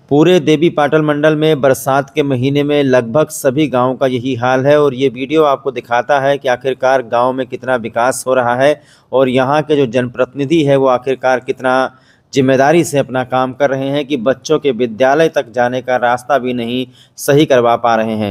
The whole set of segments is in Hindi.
पूरे देवी पाटल मंडल में बरसात के महीने में लगभग सभी गांवों का यही हाल है और ये वीडियो आपको दिखाता है कि आखिरकार गांव में कितना विकास हो रहा है और यहाँ के जो जनप्रतिनिधि है वो आखिरकार कितना जिम्मेदारी से अपना काम कर रहे हैं कि बच्चों के विद्यालय तक जाने का रास्ता भी नहीं सही करवा पा रहे हैं।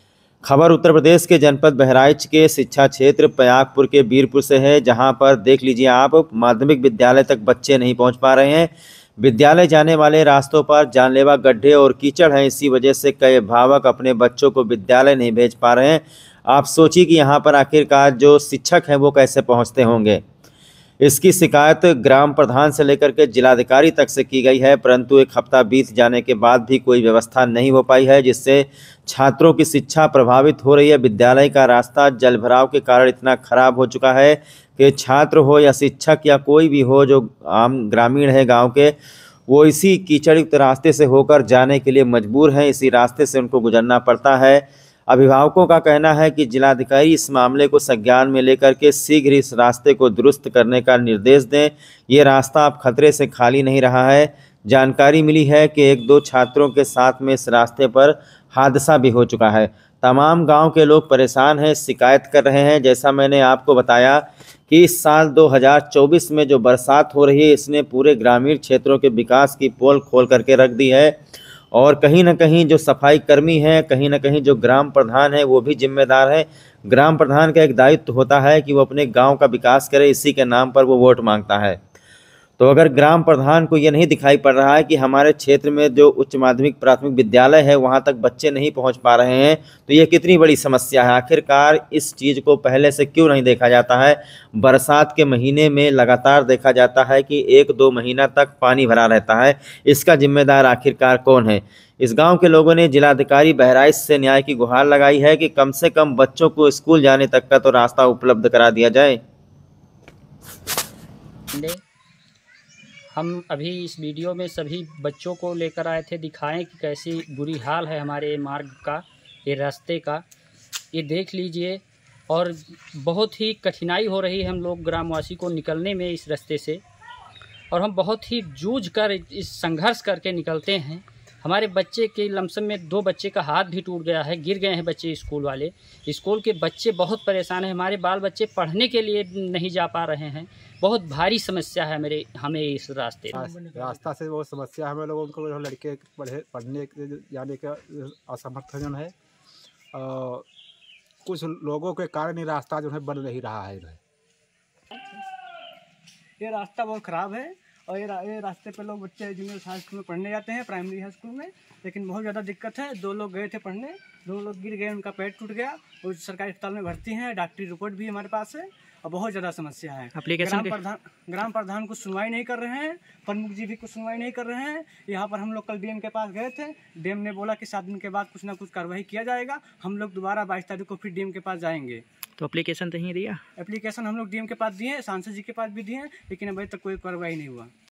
खबर उत्तर प्रदेश के जनपद बहराइच के शिक्षा क्षेत्र पयागपुर के बीरपुर से है, जहां पर देख लीजिए आप माध्यमिक विद्यालय तक बच्चे नहीं पहुंच पा रहे हैं। विद्यालय जाने वाले रास्तों पर जानलेवा गड्ढे और कीचड़ हैं, इसी वजह से कई अभिभावक अपने बच्चों को विद्यालय नहीं भेज पा रहे हैं। आप सोचिए कि यहाँ पर आखिरकार जो शिक्षक हैं वो कैसे पहुँचते होंगे। इसकी शिकायत ग्राम प्रधान से लेकर के जिलाधिकारी तक से की गई है, परंतु एक हफ्ता बीत जाने के बाद भी कोई व्यवस्था नहीं हो पाई है, जिससे छात्रों की शिक्षा प्रभावित हो रही है। विद्यालय का रास्ता जलभराव के कारण इतना खराब हो चुका है कि छात्र हो या शिक्षक या कोई भी हो जो आम ग्रामीण है गांव के, वो इसी कीचड़युक्त रास्ते से होकर जाने के लिए मजबूर हैं। इसी रास्ते से उनको गुजरना पड़ता है। अभिभावकों का कहना है कि जिलाधिकारी इस मामले को संज्ञान में लेकर के शीघ्र इस रास्ते को दुरुस्त करने का निर्देश दें। ये रास्ता अब खतरे से खाली नहीं रहा है। जानकारी मिली है कि एक दो छात्रों के साथ में इस रास्ते पर हादसा भी हो चुका है। तमाम गांव के लोग परेशान हैं, शिकायत कर रहे हैं। जैसा मैंने आपको बताया कि इस साल 2024 में जो बरसात हो रही है इसने पूरे ग्रामीण क्षेत्रों के विकास की पोल खोल करके रख दी है और कहीं न कहीं जो सफाई कर्मी हैं, कहीं न कहीं जो ग्राम प्रधान है वो भी जिम्मेदार है। ग्राम प्रधान का एक दायित्व होता है कि वो अपने गांव का विकास करे, इसी के नाम पर वो वोट मांगता है। तो अगर ग्राम प्रधान को ये नहीं दिखाई पड़ रहा है कि हमारे क्षेत्र में जो उच्च माध्यमिक प्राथमिक विद्यालय है वहाँ तक बच्चे नहीं पहुँच पा रहे हैं, तो ये कितनी बड़ी समस्या है। आखिरकार इस चीज़ को पहले से क्यों नहीं देखा जाता है। बरसात के महीने में लगातार देखा जाता है कि 1-2 महीना तक पानी भरा रहता है। इसका जिम्मेदार आखिरकार कौन है। इस गांव के लोगों ने जिलाधिकारी बहराइच से न्याय की गुहार लगाई है कि कम से कम बच्चों को स्कूल जाने तक का तो रास्ता उपलब्ध करा दिया जाए। हम अभी इस वीडियो में सभी बच्चों को लेकर आए थे, दिखाएं कि कैसी बुरी हाल है हमारे मार्ग का, ये रास्ते का। ये देख लीजिए और बहुत ही कठिनाई हो रही है हम लोग ग्रामवासी को निकलने में इस रास्ते से, और हम बहुत ही जूझ कर इस संघर्ष करके निकलते हैं। हमारे बच्चे के लमसम में 2 बच्चे का हाथ भी टूट गया है, गिर गए हैं बच्चे स्कूल वाले। स्कूल के बच्चे बहुत परेशान हैं, हमारे बाल बच्चे पढ़ने के लिए नहीं जा पा रहे हैं। बहुत भारी समस्या है हमें इस रास्ता से बहुत समस्या है। हमें लोगों को लड़के पढ़ने जाने का असमर्थन है और कुछ लोगों के कारण ये रास्ता जो है बन नहीं रहा है। ये रास्ता बहुत ख़राब है और ये रास्ते पे लोग बच्चे जूनियर हाई स्कूल में पढ़ने जाते हैं, प्राइमरी हाई स्कूल में, लेकिन बहुत ज़्यादा दिक्कत है। 2 लोग गए थे पढ़ने, 2 लोग गिर गए, उनका पैर टूट गया और सरकारी अस्पताल में भर्ती हैं। डॉक्टरी रिपोर्ट भी हमारे पास है और बहुत ज़्यादा समस्या है। ग्राम प्रधान कुछ सुनवाई नहीं कर रहे हैं, प्रमुख जी भी कुछ सुनवाई नहीं कर रहे हैं। यहाँ पर हम लोग कल डीएम के पास गए थे, डीएम ने बोला कि 7 दिन के बाद कुछ ना कुछ कार्रवाई किया जाएगा। हम लोग दोबारा 22 तारीख को फिर डीएम के पास जाएंगे। तो एप्लीकेशन तो नहीं दिया? एप्लीकेशन हम लोग डीएम के पास दिए, सांसद जी के पास भी दिए, लेकिन अभी तक कोई कार्रवाई नहीं हुआ।